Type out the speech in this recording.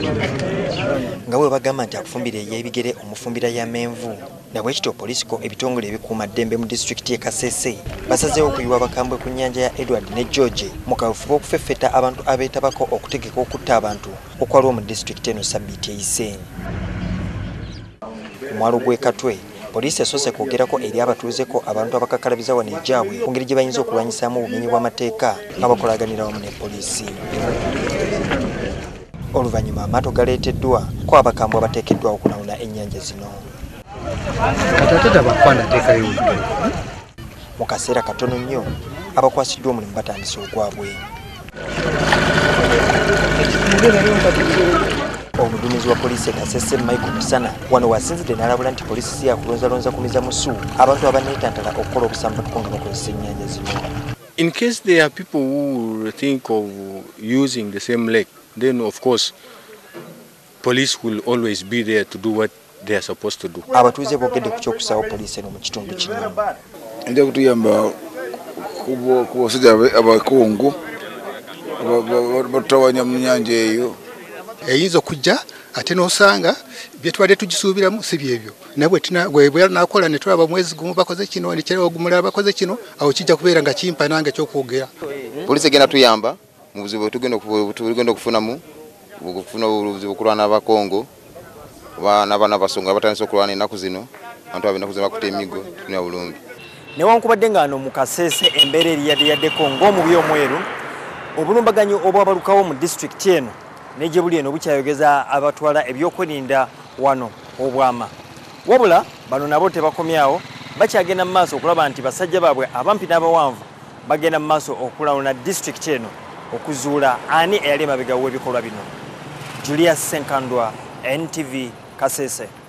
nga bwe bagamba nti akufumbira ey'ebigere omufumbira y'amenvu nabwe kityo poliisi ko ebitongole ebikuuma ddembe mu disitulikiti y'e Kasese basazeewo okuyiwa abakambwe ku nnyanja ya Edward ne George mu kafubo okufeffeta abantu abeetabako okutegeka okutta abantu okwaliwo mu disitulikiti eno sabbiiti eyise. Ku mwalo gw'e Katwe poliisi esoose kwogerako eri abatuuzeko abantu abakakalabiza wano ejaabwe ku ngeri gye bayinza okulwanyisaamu obumenyi bw'amateeka nga bakolaganira wamu ne poliisi. Oluvannyuma amaato galeeteddwa ko abakambwe abateekeddwawo okulawuna ennyanja zino. Mu kaseera katono nnyo abakwasiddwa omulimu batandise ogwabwe. Omuduumizi wa poliisi e Kasese Michael Musana wano wasinzidde n'alabula nti poliisi si yakulonzalonza kumiza musu abantu abaneetantala okukola obusambattuko nga bakozesa ennyanja zino. In case there are people who think of using the same lake, then of course police will always be there to do what they are supposed to do. Abatuuze boogedde ku ky'okusaawo poliisi eno mu kitundu kino. Nja kutuyamba ku basajja abakungu batawanya mu nnyanja eyo. Eyinza okujja ate n'osanga bye tubadde tugisuubiramu si byebyo. Nabwe bwe nakola ne tulaba mwezi gumu bakoze kino nekyera ogumulala bakoze kino awo kijja kubeera nga kimpa nange ekyokwogera. Poliisi egenda tuyamba mu buzibu tugenda okufunamu okufuna obuzibu okulwana n'abakongo n'abaana basonga batandise okulwana ennaku zino abantu abenaku zino bakuta emigo tulina bulungi. Newankubadde nga wano mu Kasese embeera eriyaddeko ng'omubi omweru obulumbaganyi obwabalukawo mu disitulikiti eno n'egye buli eno bukyayogeza abatwala eby'okwerinda wano obwama. Wabula bano nabo tebakomyawo bakyagenda mu maaso okulaba nti basajja baabwe abampi n'abawanvu bagenda mu maaso okulawuna disitulikiti eno okuzuula ani eyali emabega w'ebikolwa bino. Julius Senkandwa, NTV, Kasese.